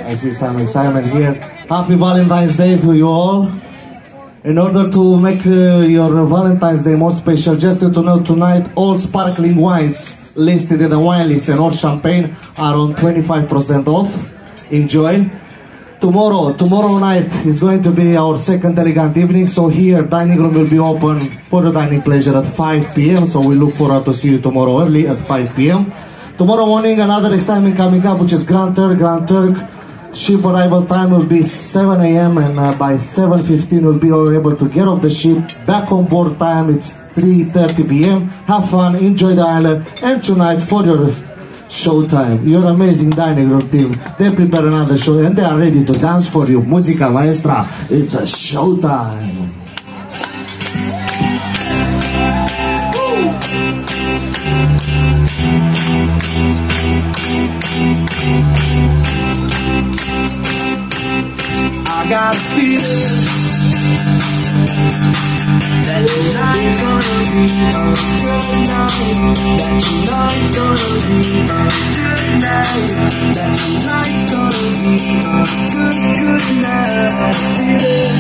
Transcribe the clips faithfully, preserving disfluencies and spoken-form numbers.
I see some excitement here. Happy Valentine's Day to you all. In order to make uh, your Valentine's Day more special, just to know tonight all sparkling wines listed in the wine list and all champagne are on twenty-five percent off. Enjoy. Tomorrow, tomorrow night is going to be our second elegant evening, so here dining room will be open for the dining pleasure at five p m So we look forward to see you tomorrow early at five p m Tomorrow morning, another excitement coming up, which is Grand Turk. Grand Turk ship arrival time will be seven a m and uh, by seven fifteen we'll be able to get off the ship. Back on board time, it's three thirty p m Have fun, enjoy the island, and tonight for your showtime, your amazing dining room team, they prepare another show and they are ready to dance for you. Musica maestra, it's a showtime. I got a feeling that tonight's gonna be a good night. That tonight's gonna be a good night. That tonight's gonna be a good, good night. Feeling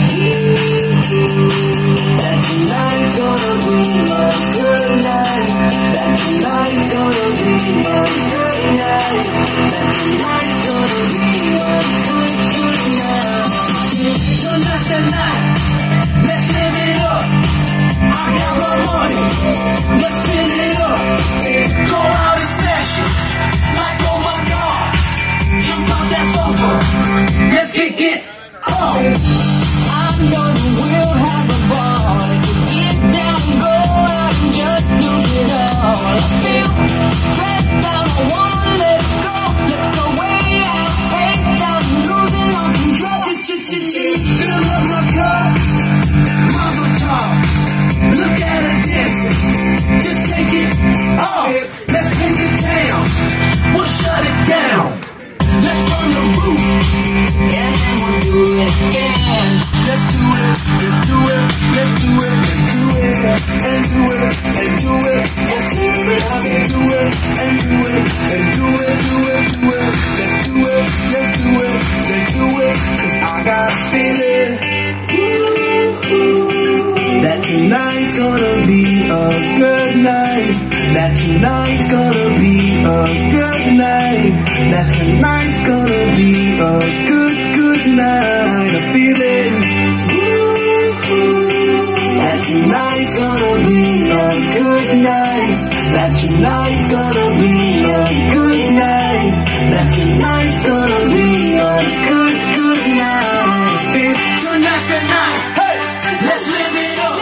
that tonight's gonna be a good night. That tonight's gonna be a good night. That tonight's gonna be a good, good night. Tonight's the night. Let's live it up. I got my money. Let's spin it up. Go out and smash it. Like, oh my God. Jump on that sofa. Let's kick it off. I know that we'll have a ball. Get down, go out and just lose it all. I feel stressed out. I wanna let it go. Let's go way out. Spaced out. Losing all control. Fill up my cup. Mama talk. Look at her dancing. Just take it off. Let's paint the town. We'll shut it down. Let's burn the roof. And then we'll do it again. Let's do it. Let's do it. Let's do it. Let's do it. And do it. And do it. Let's do it. And do it. And do it. And do it. Do it. Do it. Let's do it. Let's do it. Let's do it. Cause I got a feeling that tonight's gonna be a good night. That tonight's gonna be a good night. That tonight's gonna be a good, good night. A feeling that tonight's gonna be a good night. That tonight's gonna be a good night. That tonight's gonna be a good, good night. Tonight's the night. Hey, let's live it up.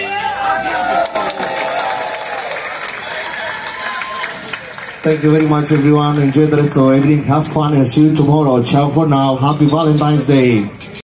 Thank you very much, everyone. Enjoy the rest of the evening. Have fun and see you tomorrow. Ciao for now. Happy Valentine's Day.